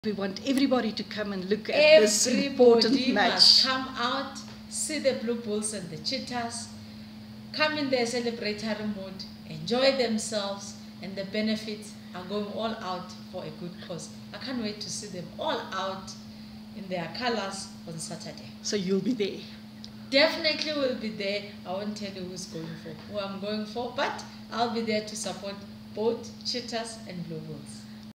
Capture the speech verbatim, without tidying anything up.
We want everybody to come and look at Everybody this important match. Must come out, see the Blue Bulls and the Cheetahs, come in their celebratory mood, enjoy themselves, and the benefits are going all out for a good cause. I can't wait to see them all out in their colors on Saturday. So you'll be there? Definitely will be there. I won't tell you who's going for, who I'm going for, but I'll be there to support both Cheetahs and Blue Bulls.